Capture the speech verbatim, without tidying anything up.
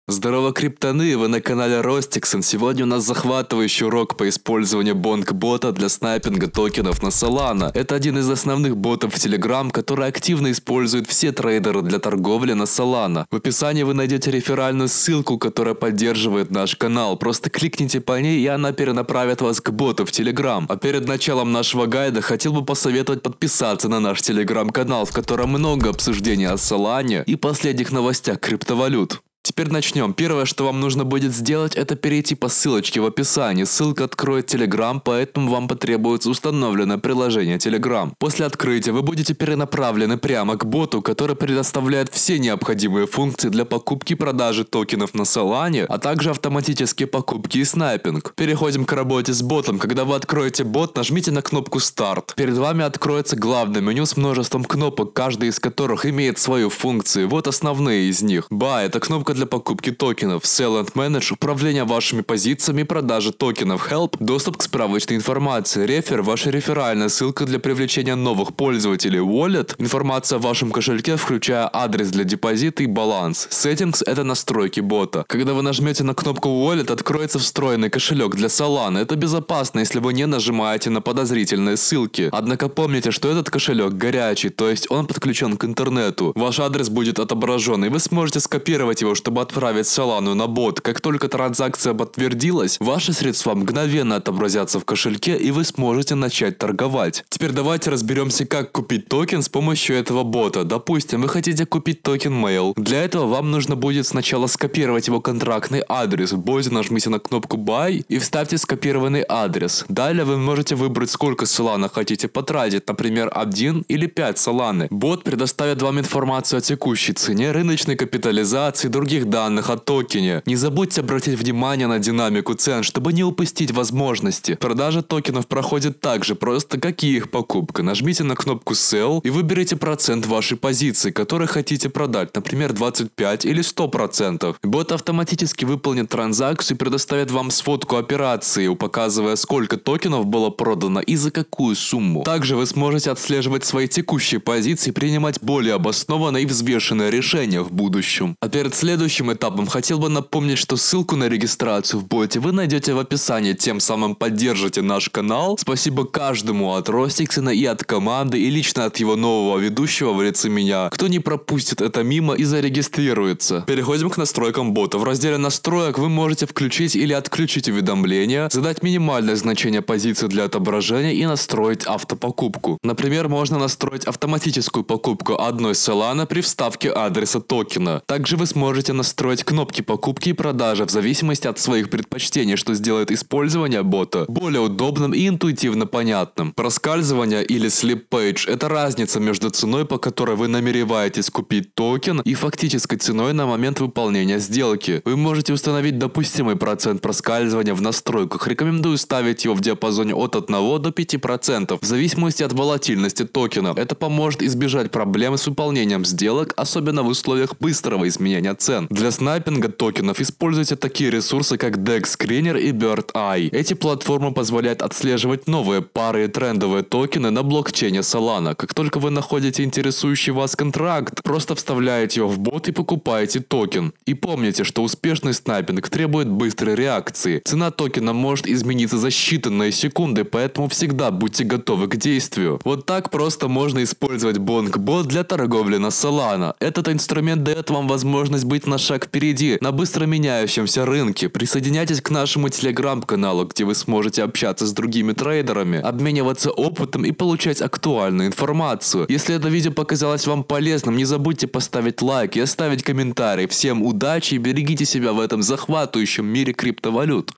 Здорово, криптоны! Вы на канале Rostixen. Сегодня у нас захватывающий урок по использованию бонг-бота для снайпинга токенов на Solana. Это один из основных ботов в Telegram, который активно используют все трейдеры для торговли на Solana. В описании вы найдете реферальную ссылку, которая поддерживает наш канал. Просто кликните по ней, и она перенаправит вас к боту в Telegram. А перед началом нашего гайда хотел бы посоветовать подписаться на наш Telegram-канал, в котором много обсуждений о Solana и последних новостях криптовалют. Теперь начнем. Первое, что вам нужно будет сделать, это перейти по ссылочке в описании. Ссылка откроет Telegram, поэтому вам потребуется установленное приложение Telegram. После открытия вы будете перенаправлены прямо к боту, который предоставляет все необходимые функции для покупки и продажи токенов на Solana, а также автоматические покупки и снайпинг. Переходим к работе с ботом. Когда вы откроете бот, нажмите на кнопку «Старт». Перед вами откроется главное меню с множеством кнопок, каждая из которых имеет свою функцию. Вот основные из них. Buy – это кнопка для покупки токенов, Sell and Manage – управление вашими позициями и продажи токенов, Help – доступ к справочной информации, Refer – ваша реферальная ссылка для привлечения новых пользователей, Wallet – информация о вашем кошельке, включая адрес для депозита и баланс, Settings – это настройки бота. Когда вы нажмете на кнопку Wallet, откроется встроенный кошелек для Solana. Это безопасно, если вы не нажимаете на подозрительные ссылки. Однако помните, что этот кошелек горячий, то есть он подключен к интернету. Ваш адрес будет отображен, и вы сможете скопировать его, чтобы отправить Solana на бот. Как только транзакция подтвердилась, ваши средства мгновенно отобразятся в кошельке, и вы сможете начать торговать. Теперь давайте разберемся, как купить токен с помощью этого бота. Допустим, вы хотите купить токен Mail. Для этого вам нужно будет сначала скопировать его контрактный адрес. В боте нажмите на кнопку Buy и вставьте скопированный адрес. Далее вы можете выбрать, сколько Solana хотите потратить, например, один или пять Solana. Бот предоставит вам информацию о текущей цене, рыночной капитализации, других данных о токене. Не забудьте обратить внимание на динамику цен, чтобы не упустить возможности. Продажа токенов проходит так же просто, как и их покупка. Нажмите на кнопку Sell и выберите процент вашей позиции, который хотите продать, например, двадцать пять или сто процентов. Бот автоматически выполнит транзакцию и предоставит вам сводку операции, показывая, сколько токенов было продано и за какую сумму. Также вы сможете отслеживать свои текущие позиции и принимать более обоснованное и взвешенное решение в будущем. А перед следующим Следующим этапом хотел бы напомнить, что ссылку на регистрацию в боте вы найдете в описании, тем самым поддержите наш канал. Спасибо каждому от Rostixen и от команды, и лично от его нового ведущего в лице меня, кто не пропустит это мимо и зарегистрируется. Переходим к настройкам бота. В разделе настроек вы можете включить или отключить уведомления, задать минимальное значение позиции для отображения и настроить автопокупку. Например, можно настроить автоматическую покупку одной Solana при вставке адреса токена. Также вы сможете настроить кнопки покупки и продажи в зависимости от своих предпочтений, что сделает использование бота более удобным и интуитивно понятным. Проскальзывание или Slip Page – это разница между ценой, по которой вы намереваетесь купить токен, и фактической ценой на момент выполнения сделки. Вы можете установить допустимый процент проскальзывания в настройках. Рекомендую ставить его в диапазоне от одного до пяти процентов, в зависимости от волатильности токена. Это поможет избежать проблем с выполнением сделок, особенно в условиях быстрого изменения цен. Для снайпинга токенов используйте такие ресурсы, как Dex Screener и Bird Eye. Эти платформы позволяют отслеживать новые пары и трендовые токены на блокчейне Solana. Как только вы находите интересующий вас контракт, просто вставляете его в бот и покупаете токен. И помните, что успешный снайпинг требует быстрой реакции. Цена токена может измениться за считанные секунды, поэтому всегда будьте готовы к действию. Вот так просто можно использовать бонг-бот для торговли на Solana. Этот инструмент дает вам возможность быть на шаг впереди на быстро меняющемся рынке. Присоединяйтесь к нашему телеграм-каналу, где вы сможете общаться с другими трейдерами, обмениваться опытом и получать актуальную информацию. Если это видео показалось вам полезным, не забудьте поставить лайк и оставить комментарий. Всем удачи и берегите себя в этом захватывающем мире криптовалют.